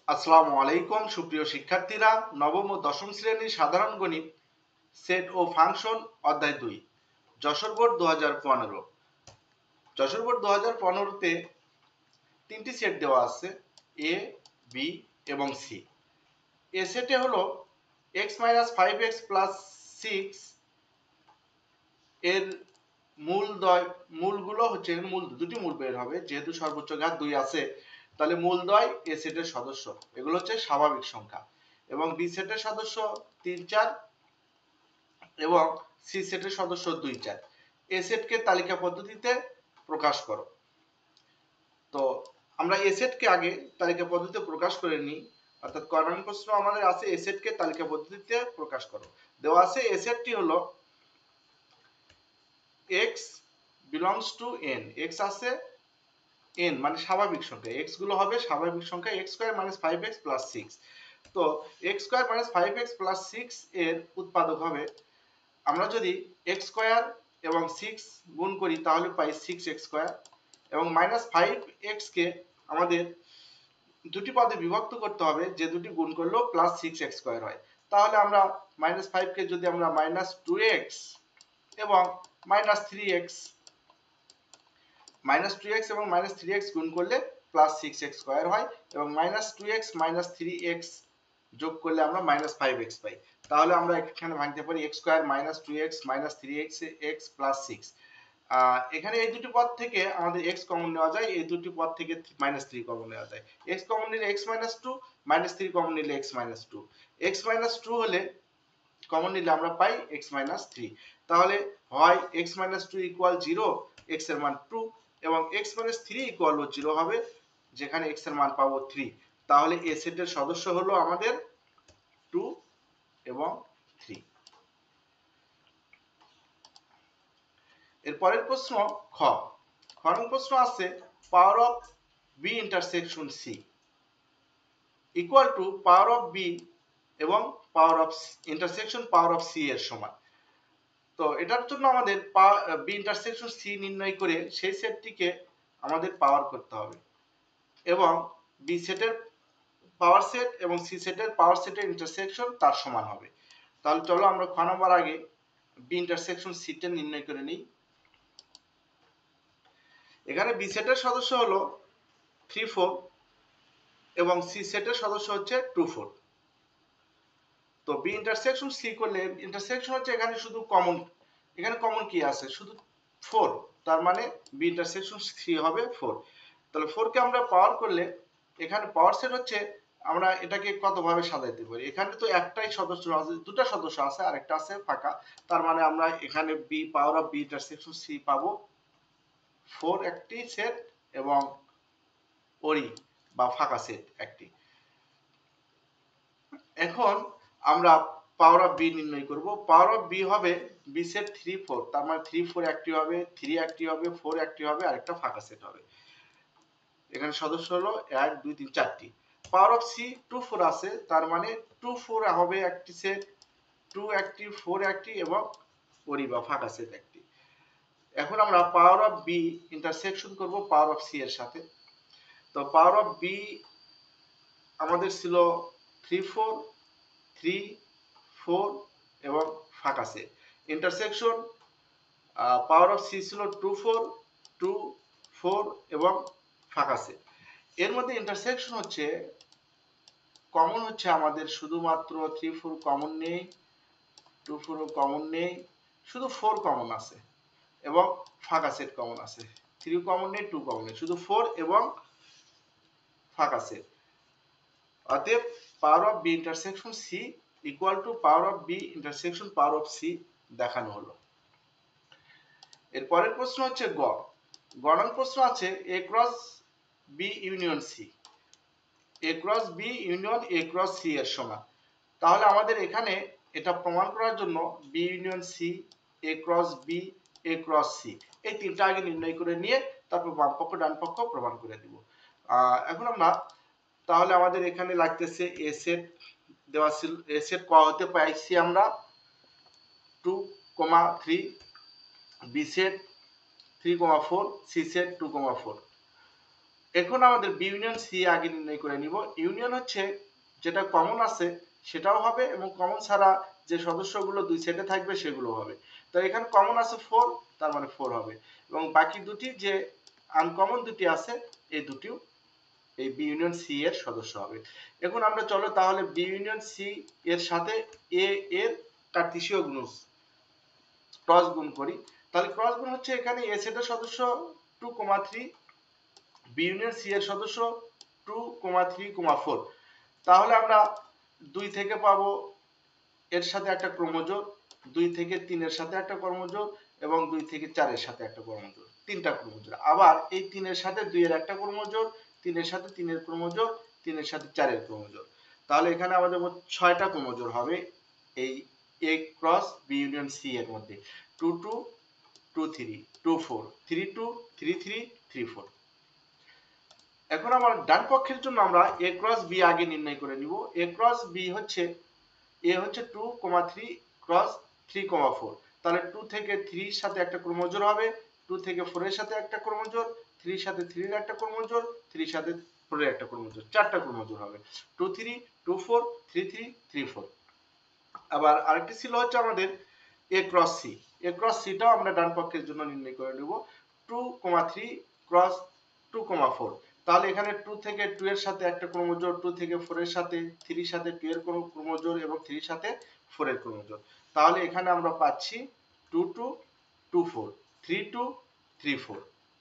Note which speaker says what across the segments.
Speaker 1: আসসালামু আলাইকুম সুপ্রিয় শিক্ষার্থীরা, নবম ও দশম শ্রেণীর সাধারণ গণিত সেট ও ফাংশন অধ্যায় 2 যশোর বোর্ড 2015। যশোর বোর্ড 2015-তে তিনটি সেট দেওয়া আছে, এ, বি এবং সি। এ সেটে হলো x-5x + 6 এর মূলগুলো হচ্ছে দুটি মূল বের হবে, যেহেতু সর্বোচ্চ ঘাত 2 আছে, তাহলে মূলদ্বয় এ সেটের সদস্য, এগুলো হচ্ছে স্বাভাবিক সংখ্যা। এবং বি সেটের সদস্য 3, 4 এবং সি সেটের সদস্য 2, 4। এ সেটকে তালিকা পদ্ধতিতে প্রকাশ করো। তো আমরা এ সেটকে আগে তালিকা পদ্ধতিতে প্রকাশ করে নিই। অর্থাৎ ক নং প্রশ্ন আমাদের আছে এ সেটকে তালিকা পদ্ধতিতে প্রকাশ করো। দেওয়া আছে এ সেটটি হলো x belongs to n, x আছে n মানে স্বাভাবিক সংখ্যা, x গুলো হবে স্বাভাবিক সংখ্যা, x² - 5x + 6। তো x² - 5x + 6 এর উৎপাদক হবে, আমরা যদি x² এবং 6 গুণ করি তাহলে পাই 6x² এবং -5x কে আমাদের দুটি পদে বিভক্ত করতে হবে, যে দুটি গুণ করলেও +6x² হয়। তাহলে আমরা -5 কে যদি আমরা -2x এবং -3x এবং -3x গুণ করলে +6x² হয় এবং -2x - 3x যোগ করলে আমরা -5x পাই। তাহলে আমরা এখানে ভাঙতে পারি x² - 2x - 3x + 6। এখানে এই দুটি পদ থেকে আমাদের x কমন নেওয়া যায়, এই দুটি পদ থেকে -3 কমন নেওয়া যায়। x কমন নিলে x - 2, -3 কমন নিলে x - 2। x - 2 হলে কমন নিলে আমরা পাই x - 3। তাহলে হয় x - 2 = 0, x এর মান 2, এবং x - 3 = 0 হবে, যেখানে x এর মান পাবো 3। তাহলে এ সেটের সদস্য হলো আমাদের 2 এবং 3। এর পরের প্রশ্ন খ। খ নং প্রশ্ন আছে power of b intersection c equal to power of b এবং power of intersection power of c এর সমান। তো এটার জন্য আমাদের b ইন্টারসেকশন c নির্ণয় করে সেই সেটটিকে আমাদের পাওয়ার করতে হবে, এবং b সেটের পাওয়ার সেট এবং সি সেটের পাওয়ার সেটের ইন্টারসেকশন তার সমান হবে। তাহলে চলো আমরা খ নম্বর আগে বি ইন্টারসেকশন সি টা নির্ণয় করে নিই। এখানে বি সেটের সদস্য হলো 3, 4 এবং সি সেটের সদস্য হচ্ছে 2, 4। তো বি ইন্টারসেকশন সি করলে ইন্টারসেকশন হচ্ছে এখানে শুধু কমন, এখানে কমন কি আছে শুধু 4, তার মানে বি ইন্টারসেকশন সি হবে 4। তাহলে 4 কে আমরা পাওয়ার করলে এখানে পাওয়ার সেট হচ্ছে, আমরা এটাকে কত ভাবে সাজাইতে পারি, এখানে তো একটাই সদস্য আছে, দুটো সদস্য আছে আর একটা আছে ফাঁকা, তার মানে আমরা এখানে B power of B intersection C পাবো 4 একটি সেট এবং ওরি বা ফাঁকা সেট একটি। এখন আমরা পাওয়ার অফ বি নির্ণয় করব। পাওয়ার অফ বি হবে বি সেট 3, 4, তার মানে 3, 4 একটি হবে, 3 একটি হবে, 4 একটি হবে আর একটা ফাঁকা সেট হবে। এখানে সদস্য হলো 1, 2, 3, 4টি। পাওয়ার অফ সি 2, 4 আছে, তার মানে 2, 4 হবে একটি সেট, 2 একটি, 4 একটি এবং ওরি বা ফাঁকা সেট একটি। এখন আমরা পাওয়ার অফ বি ইন্টারসেকশন করব পাওয়ার অফ সি এর সাথে। তো পাওয়ার অফ বি আমাদের ছিল 3, 4, 3, 4 এবং ফাঁকা set. Intersection power of C ছিল 2, 4, 2, 4 এবং ফাঁকা সেট। এর মধ্যে ইন্টারসেকশন হচ্ছে কমন হচ্ছে আমাদের শুধুমাত্র 3, 4 কমন নেই, 2, 4 কমন নেই, শুধু 4 কমন আছে এবং ফাঁকা সেট কমন আছে। 3 কমন নেই, 2 কমন নেই, শুধু 4 এবং ফাঁকা সেট। অতএব power of B intersection C equal to power of B intersection power of C দেখানো হলো। এর পরের প্রশ্ন হচ্ছে গ। গ নং প্রশ্ন আছে A cross B union C, A cross B union A cross C এর সমান। তাহলে আমাদের এখানে এটা প্রমাণ করার জন্য B union C, A cross B, A cross C এই তিনটা আগে নির্ণয় করে নিয়ে তারপর বাম পক্ষ ডান পক্ষ প্রমাণ করে দিব। এখন আমরা তাহলে আমাদের এখানে লাগতেছে এ সেট দেওয়া ছিল, এ সেট ক হতে পাইছি আমরা 2, 3, বি সেট 3, 4, সি সেট 2, 4। এখন আমাদের বি ইউনিয়ন সি আগে নির্ণয় করে নিব। ইউনিয়ন হচ্ছে যেটা কমন আছে সেটাও হবে এবং কমন ছাড়া যে সদস্যগুলো দুই সেটে থাকবে সেগুলো হবে। তো এখানে কমন আছে 4, তার মানে 4 হবে, এবং বাকি দুটি যে আনকমন দুটি আছে এই দুটিও এই বি ইউনিয়ন সি এর সদস্য হবে। এখন আমরা চলো তাহলে বি ইউনিয়ন সি এর সাথে এ এর কার্টেসীয় গুণ ক্রস গুণ করি। তাহলে ক্রস গুণ হচ্ছে এখানে এ সেটের সদস্য 2,3, বি ইউনিয়ন সি এর সদস্য 2,3,4। তাহলে আমরা 2 থেকে পাবো এর সাথে একটা ক্রোমোজোর, 2 থেকে 3 এর সাথে একটা ক্রোমোজোর এবং 2 থেকে 4 এর সাথে একটা ক্রোমোজোর, তিনটা ক্রোমোজোর। আবার এই 3 এর সাথে 2 এর একটা ক্রোমোজোর, 3 এর সাথে 3 এর ক্রোমোজোর, 3 এর সাথে 4 এর ক্রোমোজোর। তাহলে এখানে আমাদের মোট 6টা ক্রোমোজোর হবে এই A cross B union C এর মধ্যে। 2 2 2 3 2 4 3 2 3 3 3 4। এখন আমার ডান পক্ষের জন্য আমরা এ ক্রস বি আগে নির্ণয় করে নিব। এ ক্রস বি হচ্ছে এ হচ্ছে 2,3 ক্রস 3,4। তাহলে 2 থেকে 3 এর সাথে একটা ক্রোমোজোর হবে, 2 থেকে 4 এর সাথে একটা ক্রোমোজোর, 3 এর সাথে 3 এর একটা ক্রোমোজোর, 3 এর সাথে 4 এর একটা ক্রোমোজোর, চারটা ক্রোমোজোর হবে। 2 3 2 4 3 3 3 4। আবার আরেকটি ছিল হচ্ছে আমাদের A cross C. A cross সিটাও আমরা ডান পক্ষের জন্য নির্ণয় করে নেব। 2,3 ক্রস 2,4। তাহলে এখানে 2 থেকে 2 এর সাথে একটা ক্রোমোজোর, 2 থেকে 4 এর সাথে, 3 এর সাথে 2 এর ক্রোমোজোর এবং 3 এর সাথে 4 এর ক্রোমোজোর। তাহলে এখানে আমরা পাচ্ছি 2 2 2 4 3 2 3 4।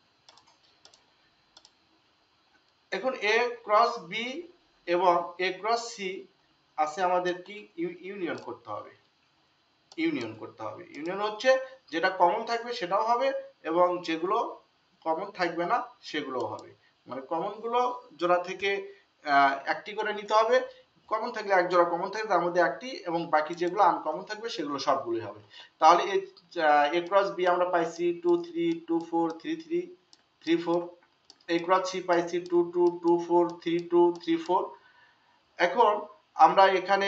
Speaker 1: এখন এ ক্রস বি এবং এ ক্রস সি আছে আমাদের কি ইউনিয়ন করতে হবে। ইউনিয়ন করতে হবে। ইউনিয়ন হচ্ছে যেটা কমন থাকবে সেটাও হবে এবং যেগুলো কমন থাকবে না সেগুলোও হবে। মানে কমন গুলো জোড়া থেকে একটি করে নিতে হবে। কমন থাকলে এক জোড়া কমন থাকবে, তার মধ্যে একটি, এবং বাকি যেগুলো আনকমন থাকবে সেগুলো সবগুলোই হবে। তাহলে এ ক্রস বি আমরা পাইছি 2 3 2 4 3 3 3 4। এ ক্রস সি পাইছি 2 2 2 4 3 2 3 4। এখন আমরা এখানে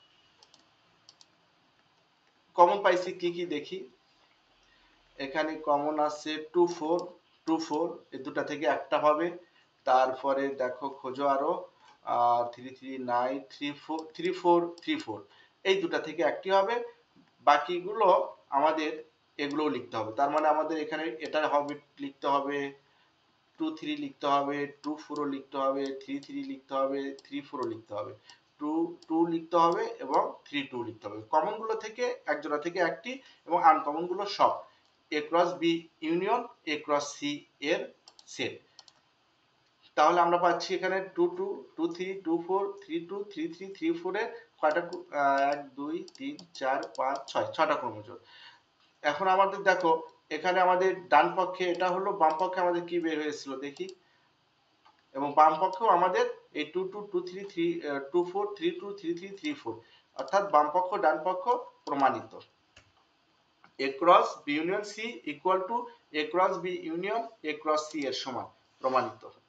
Speaker 1: কমন পাইছি কি কি দেখি। এখানে কমন আছে 2 4 2 4, এই দুটা থেকে একটা হবে। তারপরে দেখো খোঁজো আরো 3 3 9 3 4 3 4 3 4, এই দুটা থেকে একটি হবে। বাকিগুলো আমাদের এগুলোও লিখতে হবে। তার মানে আমাদের এখানে এটা হবে, লিখতে হবে 2 3 লিখতে হবে, 2 4 ও লিখতে হবে, 3 3 লিখতে হবে, 3 4 ও লিখতে হবে, 2 2 লিখতে হবে এবং 3 2 লিখতে হবে। কমন গুলো থেকে এক জোড়া থেকে একটি এবং আনকমন গুলো সব A cross B union A cross C এর সেট। তাহলে আমরা পাচ্ছি এখানে 2 2 2 3 2 4 3 2 3 3 3 4 এর কয়টা 1 2 3 4 5 6 ছয়টা ক্রোমোজোম। এখন আমাদের দেখো এখানে আমাদের ডান পক্ষে এটা হলো, বাম পক্ষে আমাদের কি বের হয়েছিল দেখি, এবং বাম পক্ষেও আমাদের এই 2 2 2 3 3 2 4 3 2 3 3 3 4, অর্থাৎ বাম পক্ষ ডান পক্ষ প্রমাণিত। A cross B union C equal to A cross B union A cross C এর সমান, প্রমাণিত।